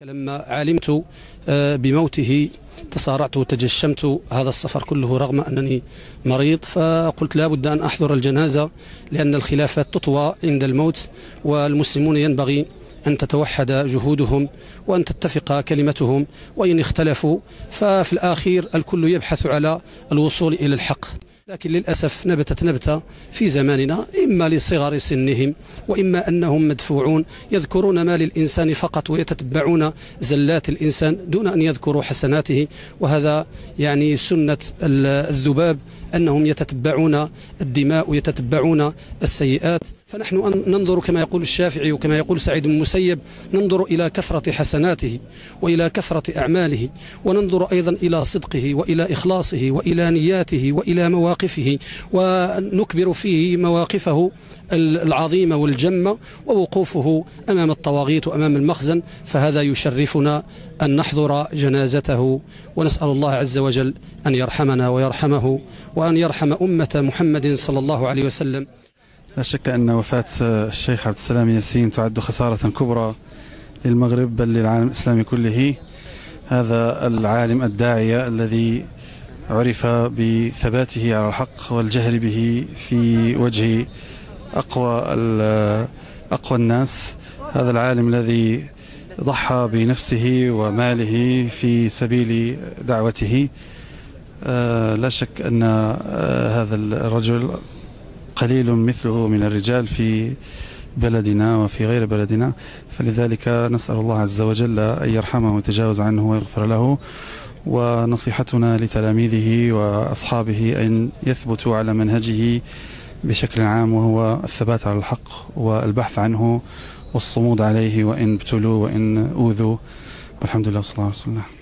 لما علمت بموته تصارعت وتجشمت هذا السفر كله رغم أنني مريض، فقلت لا بد أن أحضر الجنازة لأن الخلافات تطوى عند الموت، والمسلمون ينبغي أن تتوحد جهودهم وأن تتفق كلمتهم، وإن اختلفوا ففي الأخير الكل يبحث على الوصول إلى الحق. لكن للأسف نبتت نبتة في زماننا، إما لصغر سنهم وإما أنهم مدفوعون يذكرون ما للإنسان فقط ويتتبعون زلات الإنسان دون أن يذكروا حسناته، وهذا يعني سنة الذباب أنهم يتتبعون الدماء ويتتبعون السيئات. فنحن ننظر كما يقول الشافعي وكما يقول سعيد بن المسيب، ننظر إلى كثرة حسناته وإلى كثرة أعماله، وننظر أيضا إلى صدقه وإلى إخلاصه وإلى نياته وإلى مواقفه، ونكبر فيه مواقفه العظيمة والجمة ووقوفه أمام الطواغيت وأمام المخزن، فهذا يشرفنا أن نحضر جنازته، ونسأل الله عز وجل أن يرحمنا ويرحمه وأن يرحم أمة محمد صلى الله عليه وسلم. لا شك أن وفاة الشيخ عبد السلام ياسين تعد خسارة كبرى للمغرب بل للعالم الإسلامي كله. هذا العالم الداعية الذي عرف بثباته على الحق والجهر به في وجه أقوى الناس، هذا العالم الذي ضحى بنفسه وماله في سبيل دعوته. لا شك أن هذا الرجل قليل مثله من الرجال في بلدنا وفي غير بلدنا، فلذلك نسأل الله عز وجل أن يرحمه ويتجاوز عنه ويغفر له. ونصيحتنا لتلاميذه وأصحابه أن يثبتوا على منهجه بشكل عام، وهو الثبات على الحق والبحث عنه والصمود عليه وإن ابتلوا وإن أوذوا، والحمد لله والصلاة والسلام على رسول الله.